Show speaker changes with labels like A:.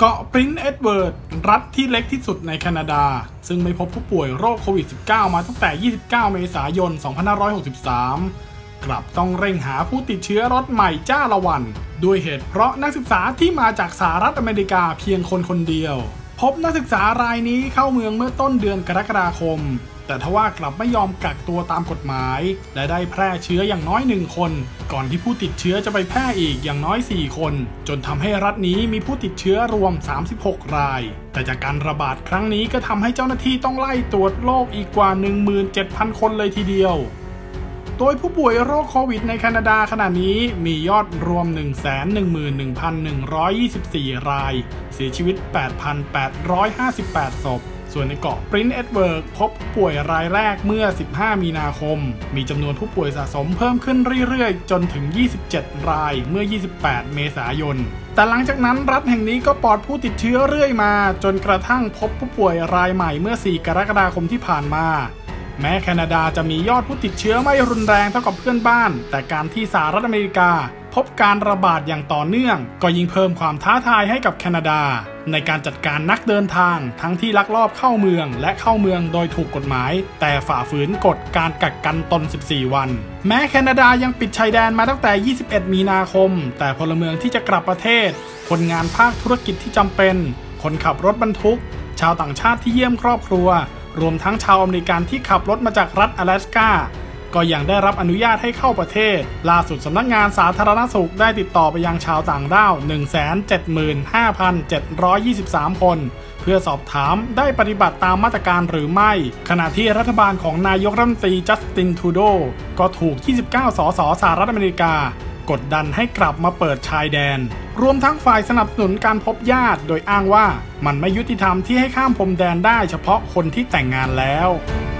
A: เกาะปรินซ์เอ็ดเวิร์ดรัฐที่เล็กที่สุดในแคนาดาซึ่งไม่พบผู้ป่วยโรคโควิด -19 มาตั้งแต่ 29 เมษายน 2563 กลับต้องเร่งหาผู้ติดเชื้อรถใหม่จ้าละวันด้วยเหตุเพราะนักศึกษาที่มาจากสหรัฐอเมริกาเพียงคนเดียวพบนักศึกษารายนี้เข้าเมืองเมื่อต้นเดือนกรกฎาคมแต่ทว่ากลับไม่ยอมกักตัวตามกฎหมายและได้แพร่เชื้ออย่างน้อย1 คนก่อนที่ผู้ติดเชื้อจะไปแพร่อีกอย่างน้อย4 คนจนทำให้รัฐนี้มีผู้ติดเชื้อรวม36 รายแต่จากการระบาดครั้งนี้ก็ทำให้เจ้าหน้าที่ต้องไล่ตรวจโรคอีกกว่า 17,000 คนเลยทีเดียวโดยผู้ป่วยโรคโควิดในแคนาดาขณะนี้มียอดรวม 111,124 รายเสียชีวิต 8,858 ศพส่วนในเกาะปรินซ์เอ็ดเวิร์ดพบผู้ป่วยรายแรกเมื่อ 15 มีนาคมมีจำนวนผู้ป่วยสะสมเพิ่มขึ้นเรื่อยๆจนถึง 27 รายเมื่อ 28 เมษายนแต่หลังจากนั้นรัฐแห่งนี้ก็ปลอดผู้ติดเชื้อเรื่อยมาจนกระทั่งพบผู้ป่วยรายใหม่เมื่อ 4 กรกฎาคมที่ผ่านมาแม้แคนาดาจะมียอดผู้ติดเชื้อไม่รุนแรงเท่ากับเพื่อนบ้านแต่การที่สหรัฐอเมริกาพบการระบาดอย่างต่อเนื่องก็ยิ่งเพิ่มความท้าทายให้กับแคนาดาในการจัดการนักเดินทางทั้งที่ลักลอบเข้าเมืองและเข้าเมืองโดยถูกกฎหมายแต่ฝ่าฝืนกฎการกักกันตน 14 วันแม้แคนาดายังปิดชายแดนมาตั้งแต่ 21 มีนาคมแต่พลเมืองที่จะกลับประเทศคนงานภาคธุรกิจที่จำเป็นคนขับรถบรรทุกชาวต่างชาติที่เยี่ยมครอบครัวรวมทั้งชาวอเมริกันที่ขับรถมาจากรัฐ阿拉斯ก้าก็ยังได้รับอนุญาตให้เข้าประเทศล่าสุดสำนักงานสาธารณสุขได้ติดต่อไปยังชาวต่างด้าว 175,723 คนเพื่อสอบถามได้ปฏิบัติตามมาตรการหรือไม่ขณะที่รัฐบาลของนายกรัฐมนตรีจัสตินทรูโดก็ถูก 29 สสสหรัฐอเมริกากดดันให้กลับมาเปิดชายแดนรวมทั้งฝ่ายสนับสนุนการพบญาติโดยอ้างว่ามันไม่ยุติธรรมที่ให้ข้ามพรมแดนได้เฉพาะคนที่แต่งงานแล้ว